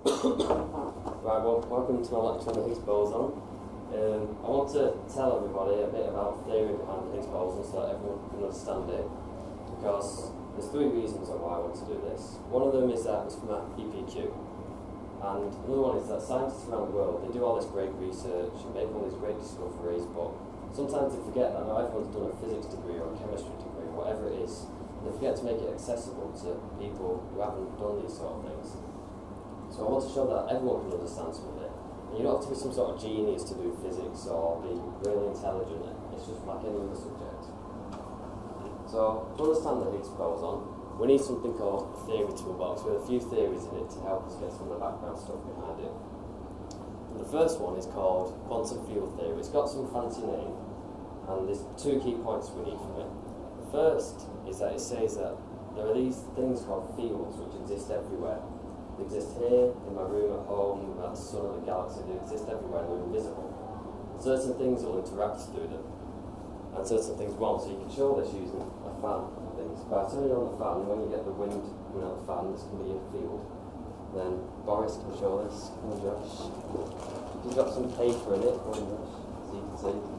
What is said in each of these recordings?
Right, well, welcome to my lecture on the Higgs Boson. I want to tell everybody a bit about the theory behind the Higgs Boson so that everyone can understand it, because there's three reasons why I want to do this. One of them is that it's from EPQ, and another one is that scientists around the world, they do all this great research and make all these great discoveries, but sometimes they forget that not everyone's done a physics degree or a chemistry degree, whatever it is. They forget to make it accessible to people who haven't done these sort of things. So I want to show that everyone can understand some of it. And you don't have to be some sort of genius to do physics or be really intelligent. It's just like any other subject. So to understand the Higgs Boson, we need something called a theory toolbox with a few theories in it to help us get some of the background stuff behind it. And the first one is called quantum field theory. It's got some fancy name, and there's two key points we need from it. The first is that it says that there are these things called fields which exist everywhere. They exist here, in my room at home, at the sun of the galaxy. They exist everywhere and they're invisible. Certain things will interact through them, and certain things won't. So you can show this using a fan and things. By turning on the fan, when you get the wind coming out of the fan, this can be a field. Then Boris can show this. Come on, Josh. He's got some paper in it. Come on, Josh, so you can see.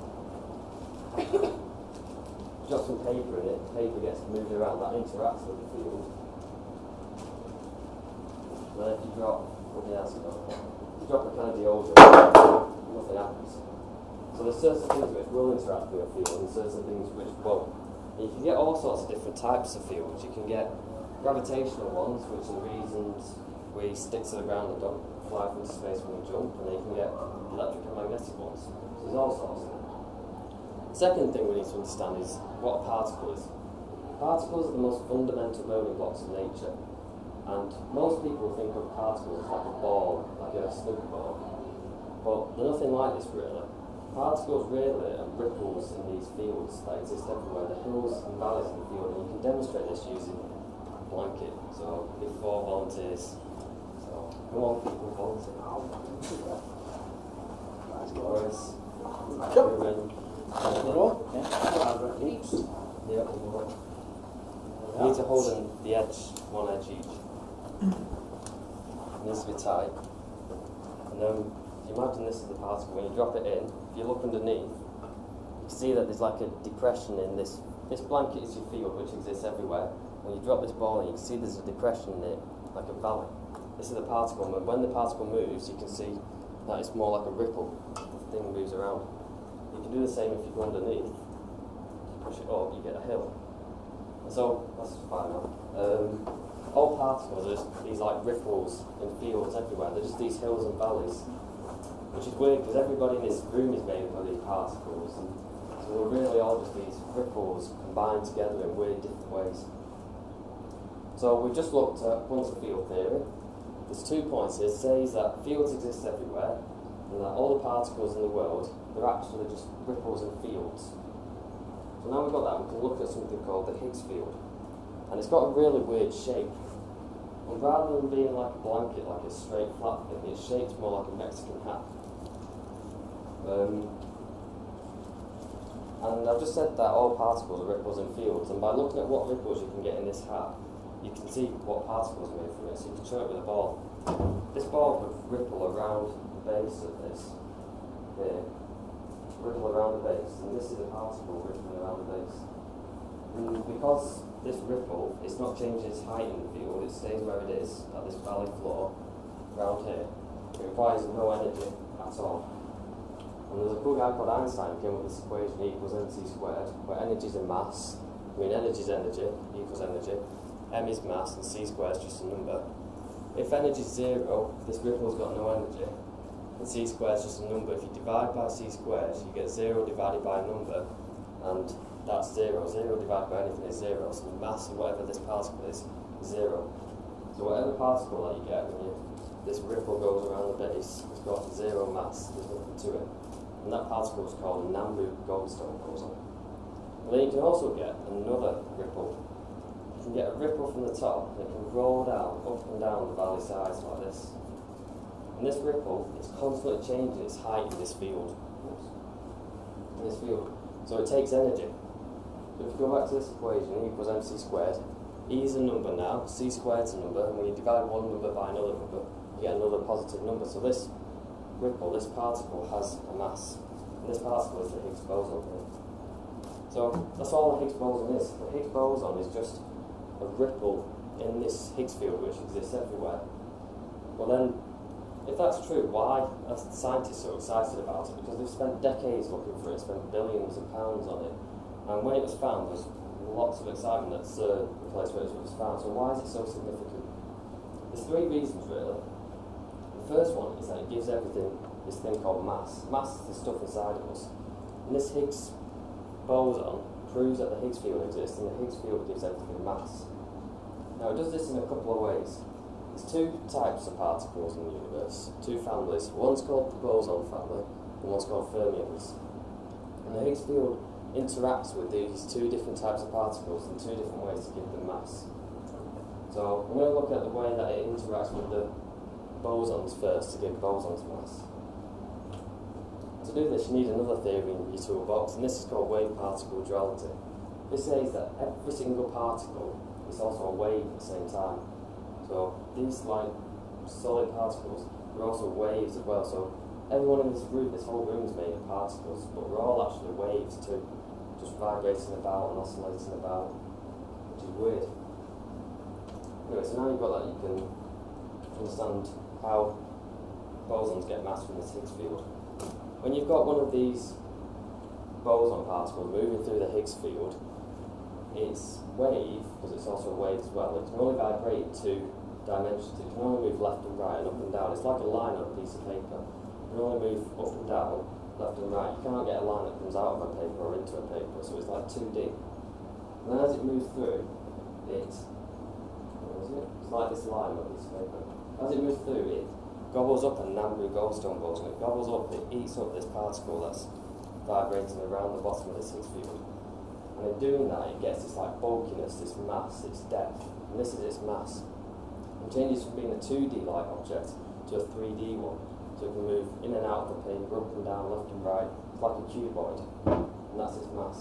He's got some paper in it. The paper gets moved around. That interacts with the field. Then if you drop, if you drop a kind of deodorant, nothing happens. So there's certain things which will interact with a field and certain things which won't. And you can get all sorts of different types of fields. You can get gravitational ones, which are the reasons we stick to the ground and don't fly from space when we jump, and then you can get electric and magnetic ones. So there's all sorts of them. The second thing we need to understand is what a particle is. Particles are the most fundamental building blocks of nature. And most people think of particles like a ball, like a snooker ball. But they're nothing like this really. Particles really are ripples in these fields that exist everywhere, the hills and valleys in the field, and you can demonstrate this using a blanket. So, with 4 volunteers. So, come on people, volunteer. Boris. Yep. You need to hold the edge, one edge each. It needs to be tight. And then, if you imagine this is the particle, when you drop it in, if you look underneath, you see that there's like a depression in this. This blanket is your field, which exists everywhere. When you drop this ball in, you can see there's a depression in it, like a valley. This is the particle, and when the particle moves, you can see that it's more like a ripple. The thing moves around. You can do the same if you go underneath. Push it up, you get a hill. And so, that's fine now. All particles are just these like ripples in fields everywhere. They're just these hills and valleys, which is weird because everybody in this room is made up of these particles, and so we're really all just these ripples combined together in weird different ways. So we've just looked at quantum field theory. There's 2 points here. It says that fields exist everywhere, and that all the particles in the world, they're actually just ripples and fields. So now we've got that, we can look at something called the Higgs field. And it's got a really weird shape. And rather than being like a blanket, like a straight flat thing, it's shaped more like a Mexican hat. And I've just said that all particles are ripples in fields, and by looking at what ripples you can get in this hat, you can see what particles are made from it, so you can show it with a ball. This ball would ripple around the base of this here. Ripple around the base, and this is a particle rippling around the base. And because this ripple, it's not changing its height in the field, it stays where it is, at this valley floor, around here. It requires no energy at all. And there's a cool guy called Einstein who came up with this equation, E equals mc squared, where energy is a mass. I mean, energy is energy, E equals energy, m is mass, and c squared is just a number. If energy is 0, this ripple's got no energy, and c squared is just a number. If you divide by c squared, you get 0 divided by a number, and that's 0. 0 divided by anything is 0, so the mass of whatever this particle is 0. So whatever particle that you get when this ripple goes around the base, it's got 0 mass, there's nothing to it. And that particle is called a Nambu-Goldstone boson. And then you can also get another ripple. You can get a ripple from the top, and it can roll down, up and down the valley sides like this. And this ripple is constantly changing its height in this field. So it takes energy. So if you go back to this equation, E equals mc squared, E is a number now, c squared is a number, and when you divide one number by another number, you get another positive number. So this ripple, this particle has a mass, and this particle is the Higgs boson here. So that's all the Higgs boson is. The Higgs boson is just a ripple in this Higgs field which exists everywhere. Well then, if that's true, why are scientists so excited about it? Because they've spent decades looking for it, spent billions of pounds on it, and when it was found there was lots of excitement at CERN, the place where it was found. So why is it so significant? There's three reasons really. The first one is that it gives everything this thing called mass. Mass is the stuff inside of us. And this Higgs boson proves that the Higgs field exists, and the Higgs field gives everything mass. Now it does this in a couple of ways. There's two types of particles in the universe, two families. One's called the boson family, and one's called fermions. And the Higgs field interacts with these two different types of particles in two different ways to give them mass. So I'm going to look at the way that it interacts with the bosons first to give bosons mass. To do this, you need another theory in your toolbox, and this is called Waite particle duality. This says that every single particle is also a wave at the same time. So these like solid particles are also waves as well. So everyone in this room, this whole room is made of particles, but we're all actually waves too, just vibrating about and oscillating about, which is weird. Anyway, so now you've got that, you can understand how bosons get mass from this Higgs field. When you've got one of these boson particles moving through the Higgs field, its wave, because it's also a wave as well, it can only vibrate in two dimensions. It can only move left and right and up and down. It's like a line on a piece of paper. It can only move up and down, left and right. You can't get a line that comes out of a paper or into a paper, so it's like 2D. And then as it moves through, it's like this line on a piece of paper. As it moves through, it gobbles up a Nambu goldstone boson. It gobbles up, it eats up this particle that's vibrating around the bottom of this Higgs field. And in doing that, it gets this like bulkiness, this mass, its depth, and this is its mass. It changes from being a 2D-like object to a 3D one, so it can move in and out of the paper, up and down, left and right. It's like a cuboid, and that's its mass.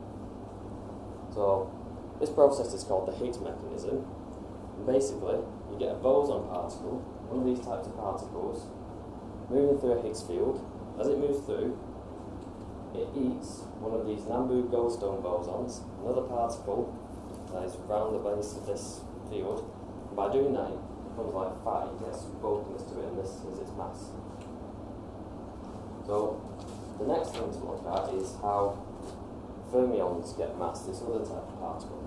So this process is called the Higgs mechanism. And basically, you get a boson particle, one of these types of particles, moving through a Higgs field. As it moves through, it eats one of these Nambu goldstone bosons, another particle that is around the base of this field. And by doing that, it becomes like fat, it gets some bulkiness to it, and this is its mass. So the next thing to look at is how fermions get mass, this other type of particle.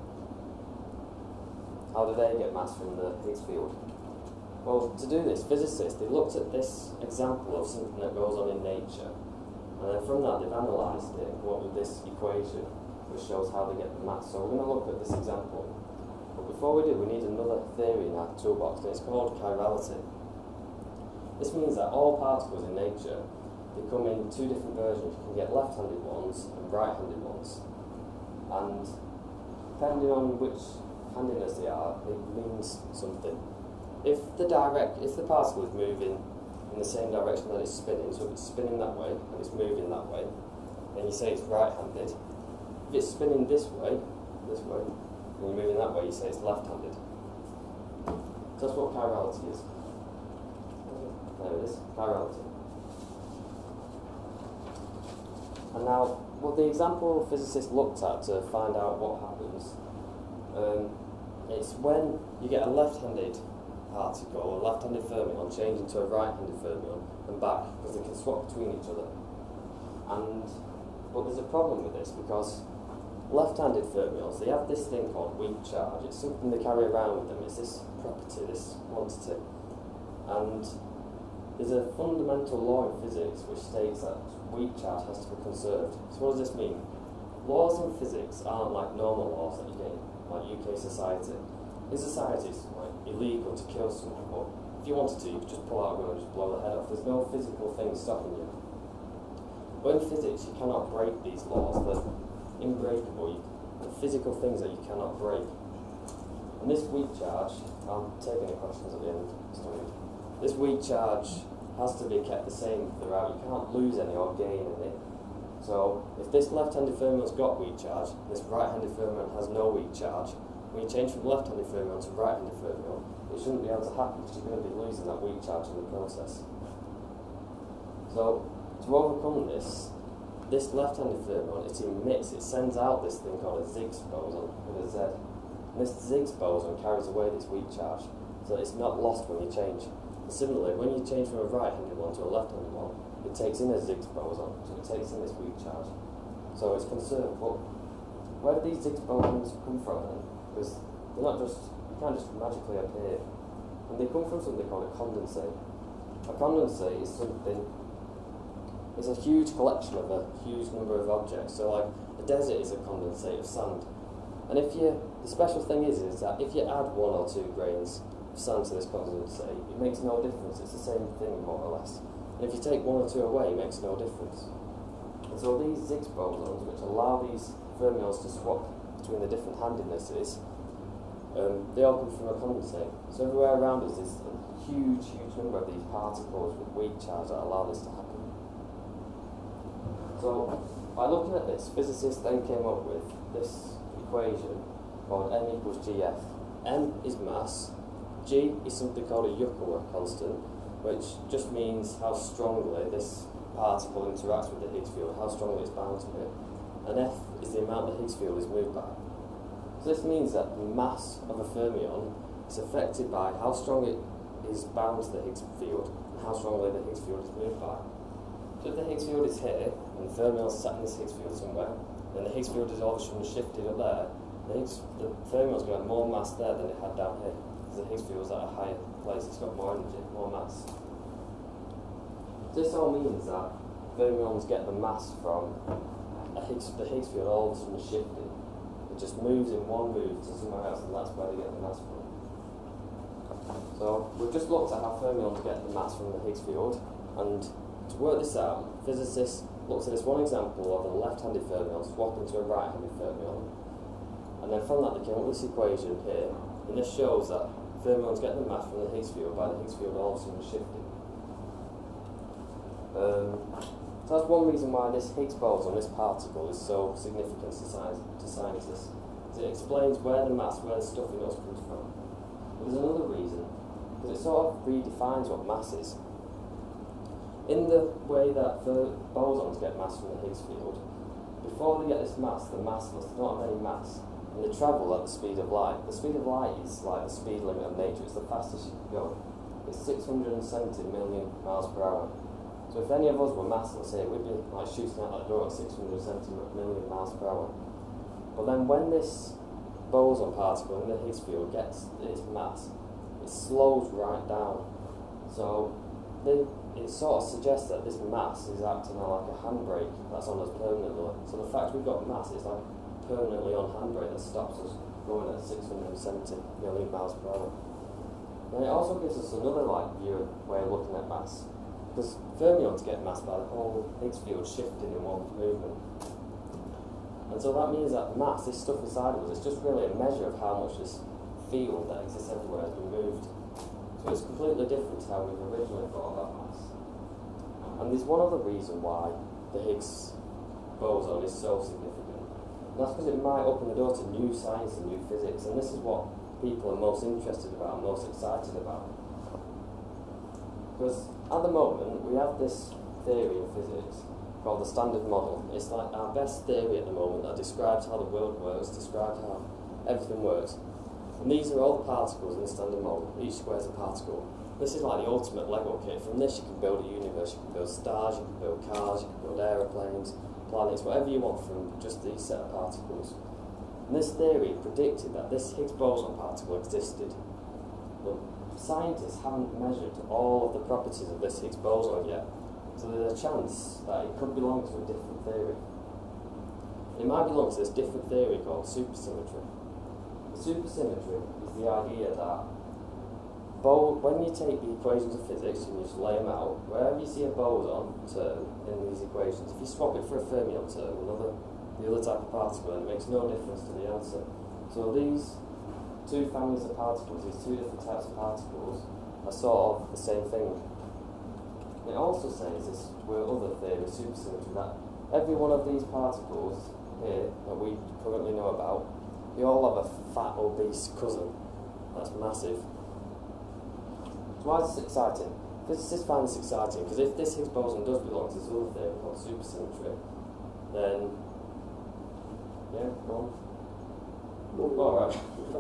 How do they get mass from the Higgs field? Well, to do this, physicists, they looked at this example of something that goes on in nature, and then from that they've analysed it and come up with this equation which shows how they get the mass. So we're going to look at this example. But before we do, we need another theory in our toolbox, and it's called chirality. This means that all particles in nature, they come in two different versions. You can get left-handed ones and right-handed ones. And depending on which handedness they are, it means something. If the particle is moving in the same direction that it's spinning, so if it's spinning that way and it's moving that way, then you say it's right-handed. If it's spinning this way, and you're moving that way, you say it's left-handed. So that's what chirality is. There it is, chirality. And now, what the example physicists looked at to find out what happens, it's when you get a left-handed particle, a left-handed fermion, change into a right-handed fermion, and back, because they can swap between each other. But there's a problem with this, because left-handed fermions, they have this thing called weak charge. It's something they carry around with them. It's this property, this quantity. And there's a fundamental law in physics which states that weak charge has to be conserved. So what does this mean? Laws in physics aren't like normal laws that you get in like UK society. In society, it's like illegal to kill someone, but if you wanted to, you could just pull out a gun and just blow the head off. There's no physical thing stopping you. But in physics, you cannot break these laws. They're unbreakable. They're physical things that you cannot break. And this weak charge, I'll take any questions at the end. This weak charge has to be kept the same throughout. You can't lose any or gain any. So if this left-handed fermion's got weak charge, this right-handed fermion has no weak charge, when you change from left-handed fermion to right-handed fermion, it shouldn't be able to happen because you're going to be losing that weak charge in the process. So, to overcome this left-handed fermion, it sends out this thing called a Higgs boson with a Z. And this Higgs boson carries away this weak charge, so it's not lost when you change. And similarly, when you change from a right-handed one to a left-handed one, it takes in a Higgs boson, so it takes in this weak charge. So it's conserved. But where do these Higgs bosons come from then? Because they're not just, you can't just magically appear. And they come from something called a condensate. A condensate is it's a huge collection of a huge number of objects. So like a desert is a condensate of sand. And the special thing is that if you add 1 or 2 grains of sand to this condensate, it makes no difference. It's the same thing more or less. And if you take 1 or 2 away, it makes no difference. And so these Higgs bosons, which allow these fermions to swap between the different handednesses, they all come from a condensate. So everywhere around us is a huge number of these particles with weak charge that allow this to happen. So by looking at this, physicists then came up with this equation called M equals GF. M is mass, G is something called a Yukawa constant, which just means how strongly this particle interacts with the Higgs field, how strongly it's bound to it, and F is the amount the Higgs field is moved by. So this means that the mass of a fermion is affected by how strong it is bound to the Higgs field and how strongly the Higgs field is moved by. So if the Higgs field is here, and the fermion is sat in this Higgs field somewhere, then the Higgs field is all of a sudden shifted up there, the fermion is going to have more mass there than it had down here, because the Higgs field is at a higher place, it's got more energy, more mass. This all means that fermions get the mass from the Higgs field all of a sudden shifted. It just moves in one move to somewhere else, and that's where they get the mass from. So we've just looked at how fermions get the mass from the Higgs field, and to work this out, physicists looked at this one example of a left-handed fermion swapping to a right-handed fermion, and then from that they came up with this equation here, and this shows that fermions get the mass from the Higgs field by the Higgs field all of a sudden shifting. So that's one reason why this Higgs boson, this particle, is so significant to scientists. It explains where the mass, where the stuff in us comes from. But there's another reason, because it sort of redefines what mass is. In the way that the bosons get mass from the Higgs field, before they get this mass, the massless, they don't have any mass, and they travel at the speed of light. The speed of light is like the speed limit of nature, it's the fastest you can go. It's 670 million miles per hour. So if any of us were massless here, we'd be like shooting out that door at 670 million miles per hour. But then when this boson particle in the Higgs field gets its mass, it slows right down. So it sort of suggests that this mass is acting like a handbrake that's on us permanently. So the fact we've got mass is like permanently on handbrake that stops us going at 670 million miles per hour. And it also gives us another way of looking at mass. Because fermions get mass by the whole Higgs field shifting in one movement. And so that means that mass, this stuff inside of us, is just really a measure of how much this field that exists everywhere has been moved. So it's completely different to how we've originally thought about mass. And there's one other reason why the Higgs boson is so significant. And that's because it might open the door to new science and new physics, and this is what people are most interested about and most excited about. Because at the moment, we have this theory in physics called the Standard Model. It's like our best theory at the moment that describes how the world works, describes how everything works. And these are all the particles in the Standard Model. Each square is a particle. This is like the ultimate Lego kit. From this you can build a universe, you can build stars, you can build cars, you can build aeroplanes, planets, whatever you want from just these set of particles. And this theory predicted that this Higgs boson particle existed. But scientists haven't measured all of the properties of this Higgs boson yet, so there's a chance that it could belong to a different theory. It might belong to this different theory called supersymmetry. The supersymmetry is the idea that when you take the equations of physics and you just lay them out, wherever you see a boson term in these equations, if you swap it for a fermion term, the other type of particle, then it makes no difference to the answer. So these two families of particles, these two different types of particles, are sort of the same thing. And it also says this with other theory, supersymmetry, that every one of these particles here that we currently know about we all have a fat, obese cousin. That's massive. So why is this exciting? Physicists find this exciting because if this Higgs boson does belong to this other theory called supersymmetry, then yeah, go on. Alright.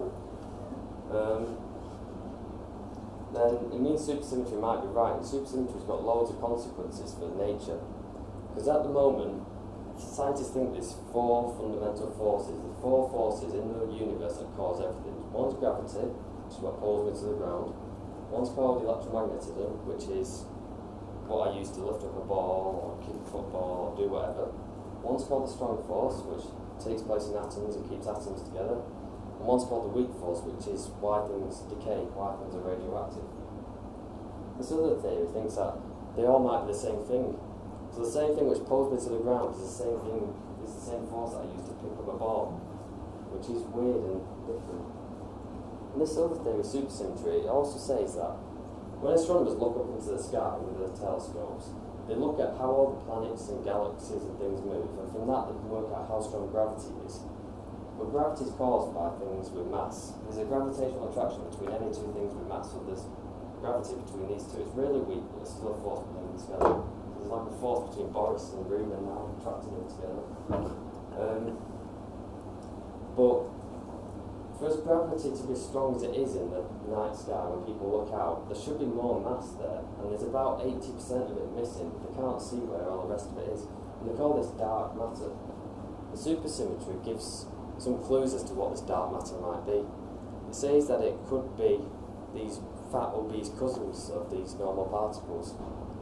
Then it means supersymmetry might be right, and supersymmetry's got loads of consequences for nature. Because at the moment, scientists think there's four fundamental forces. The four forces in the universe that cause everything. One's gravity, which is what pulls me to the ground. One's called electromagnetism, which is what I use to lift up a ball, or kick a football, or do whatever. One's called the strong force, which takes place in atoms and keeps atoms together. And one's called the weak force, which is why things decay, why things are radioactive. This other theory thinks that they all might be the same thing. So the same thing which pulls me to the ground is the same thing, is the same force that I use to pick up a ball, which is weird and different. And this other theory, supersymmetry, it also says that when astronomers look up into the sky with their telescopes, they look at how all the planets and galaxies and things move, and from that they can work out how strong gravity is. But gravity is caused by things with mass. There's a gravitational attraction between any two things with mass, so there's gravity between these two. It's really weak, but there's still a force between them together. There's like a force between Boris and Reuben now, attracting them together. But for gravity to be as strong as it is in the night sky when people look out, there should be more mass there, and there's about 80% of it missing. They can't see where all the rest of it is, and they call this dark matter. The supersymmetry gives some clues as to what this dark matter might be. It says that it could be these fat, obese cousins of these normal particles.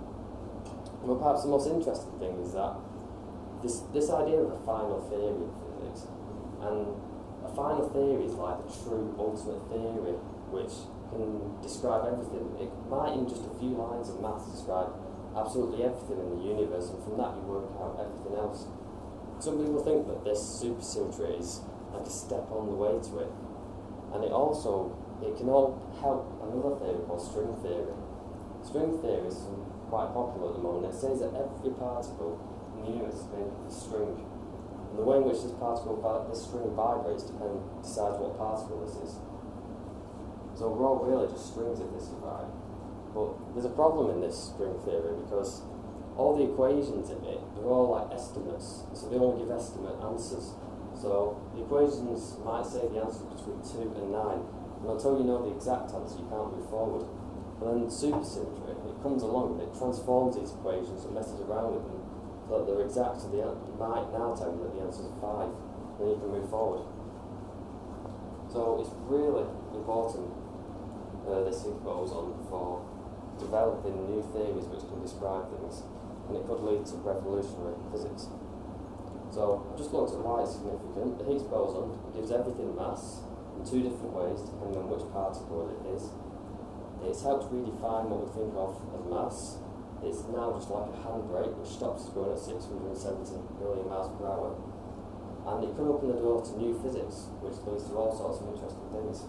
But perhaps the most interesting thing is that this idea of a final theory in physics, and a final theory is like the true ultimate theory which can describe everything. It might in just a few lines of maths describe absolutely everything in the universe, and from that you work out everything else. Some people think that this supersymmetry is like a step on the way to it, and it can all help another theory called string theory. String theory is quite popular at the moment. It says that every particle in the universe is made of a string. And the way in which this string vibrates decides what particle this is. So we're all really just strings if this is right. But there's a problem in this string theory because all the equations in it, they're all like estimates. So they only give estimate answers. So the equations might say the answer is between 2 and 9. And until you know the exact answer, you can't move forward. But then supersymmetry, it comes along and it transforms these equations and messes around with them. So that they're exact, so you might now tell you that the answer is 5, and then you can move forward. So it's really important, this Higgs boson, for developing new theories which can describe things, and it could lead to revolutionary physics. So I've just looked at why it's significant. The Higgs boson gives everything mass in two different ways, depending on which particle it is. It's helped redefine what we think of as mass. It's now just like a handbrake which stops us going at 670 million miles per hour. And it can open the door to new physics, which leads to all sorts of interesting things.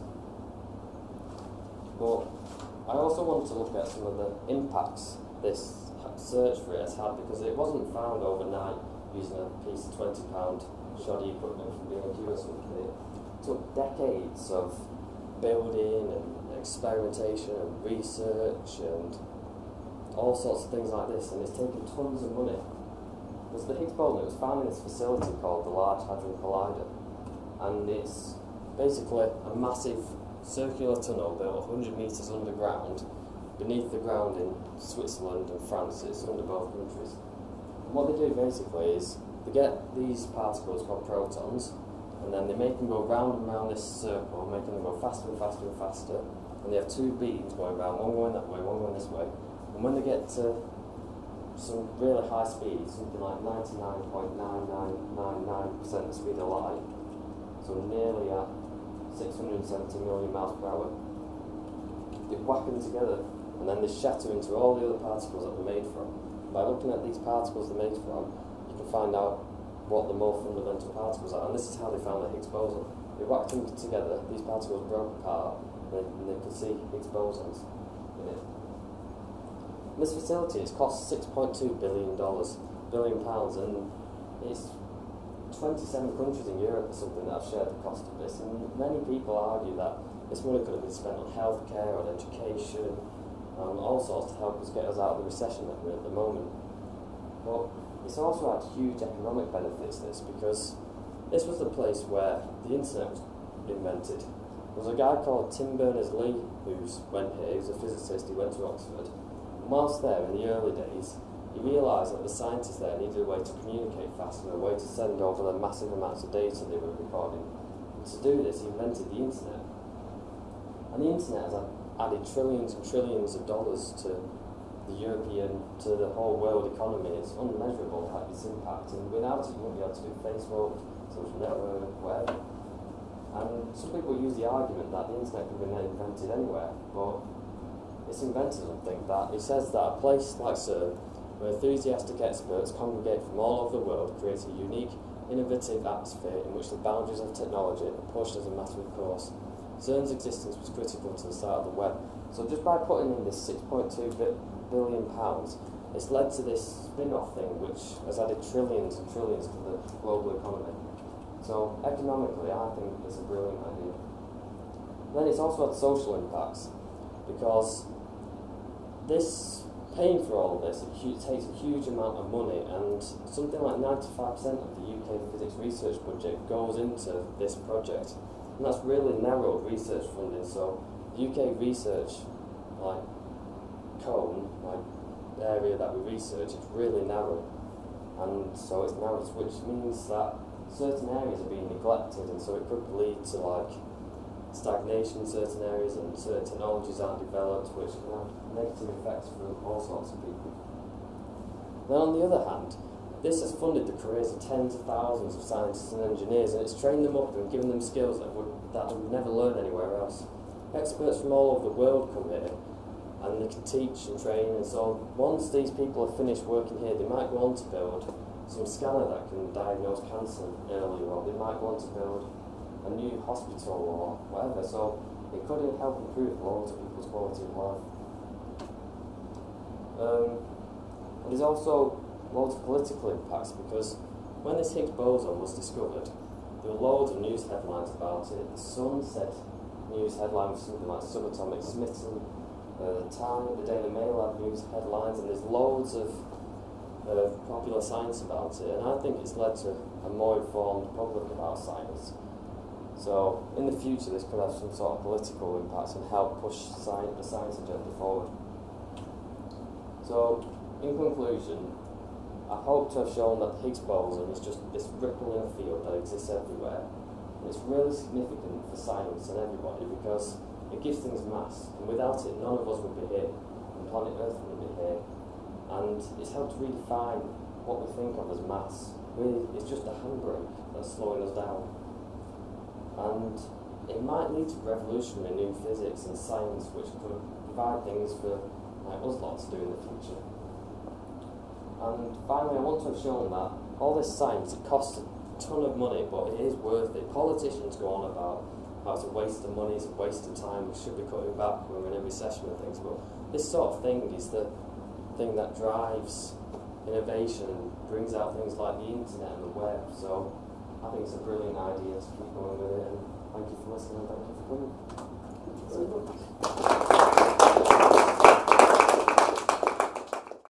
But I also want to look at some of the impacts this search for it has had, because it wasn't found overnight using a piece of £20 shoddy equipment from EPQ or something. It took decades of building and experimentation and research and all sorts of things like this, and it's taken tons of money. Because the Higgs boson, it was found in this facility called the Large Hadron Collider, and it's basically a massive circular tunnel built 100 metres underground, beneath the ground in Switzerland and France. It's under both countries. And what they do basically is they get these particles called protons, and then they make them go round and round this circle, making them go faster and faster and faster, and they have two beams going round, one going that way, one going this way. And when they get to some really high speed, something like 99.9999% the speed of light, so nearly at 670 million miles per hour, they whack them together, and then they shatter into all the other particles that they're made from. By looking at these particles they're made from, you can find out what the more fundamental particles are, and this is how they found the Higgs boson. They whacked them together, these particles broke apart, and they could see Higgs bosons in it. This facility has cost $6.2 billion, and it's 27 countries in Europe or something that have shared the cost of this, and many people argue that this money could have been spent on healthcare, on education, and all sorts to help us get us out of the recession that we're in at the moment. But it's also had huge economic benefits, this, because this was the place where the internet was invented. There was a guy called Tim Berners-Lee who went here. He was a physicist, he went to Oxford. And whilst there, in the early days, he realised that the scientists there needed a way to communicate faster, a way to send over the massive amounts of data they were recording. And to do this, he invented the internet. And the internet has added trillions and trillions of dollars to the European, to the whole world economy. It's unmeasurable, its impact, and without it you wouldn't be able to do Facebook, social network, whatever. And some people use the argument that the internet could have been invented anywhere, but it's invented something that it says that a place like CERN, where enthusiastic experts congregate from all over the world, creates a unique, innovative atmosphere in which the boundaries of technology are pushed as a matter of course. CERN's existence was critical to the start of the web. So just by putting in this £6.2 billion, it's led to this spin-off thing which has added trillions and trillions to the global economy. So economically, I think it's a brilliant idea. Then it's also had social impacts, because this paying for all of this, it takes a huge amount of money, and something like 95% of the UK physics research budget goes into this project. And that's really narrowed research funding, so the UK research, like cone, like the area that we research, it's really narrow. And so it's narrowed, which means that certain areas are being neglected, and so it could lead to like stagnation in certain areas, and certain technologies aren't developed, which can have negative effects for all sorts of people. Then on the other hand, this has funded the careers of tens of thousands of scientists and engineers, and it's trained them up and given them skills that they would never learn anywhere else. Experts from all over the world come here, and they can teach and train, and so once these people are finished working here, they might go on to build some scanner that can diagnose cancer earlier, or they might want to build a new hospital or whatever, so it could help improve loads of people's quality of life. And there's also loads of political impacts, because when this Higgs boson was discovered, there were loads of news headlines about it. The Sun said news headline was something like subatomic smitten, the Time, the Daily Mail had news headlines, and there's loads of popular science about it, and I think it's led to a more informed public about science. So in the future this could have some sort of political impacts and help push the science agenda forward. So in conclusion, I hope to have shown that the Higgs boson is just this ripple in a field that exists everywhere, and it's really significant for science and everybody because it gives things mass, and without it none of us would be here, and planet Earth wouldn't be here. And it's helped redefine what we think of as mass. Really, it's just a handbrake that's slowing us down. And it might lead to revolutionary new physics and science which could provide things for like us lot to do in the future. And finally, I want to have shown that all this science, it costs a ton of money, but it is worth it. Politicians go on about how it's a waste of money, it's a waste of time, we should be cutting back when we're in a recession and things, but this sort of thing is the thing that drives innovation and brings out things like the internet and the web. So I think it's a brilliant idea to keep going with it, and thank you for listening and thank you for coming.